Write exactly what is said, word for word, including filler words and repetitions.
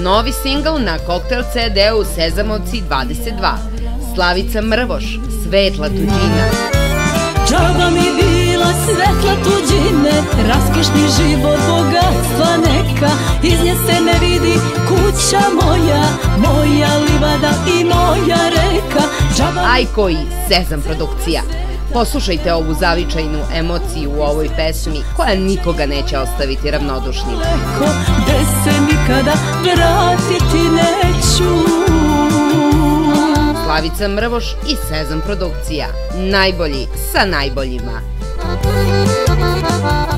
novi singl na Koktel ce de-u Sezamovci dvadeset dva. Slavica Mrvoš, Svetla tuđina. Džaba mi bila svetla tuđine, raskišni život bogatstva neka, iz nje se ne vidi kuća moja, moja livada i moja reka. Ajko i Sezam produkcija. Poslušajte ovu zavičajnu emociju u ovoj pesmi koja nikoga neće ostaviti ravnodušnim. Gde se nikada vratiti neću. Slavica Mrvoš i Sezam produkcija. Najbolji sa najboljima.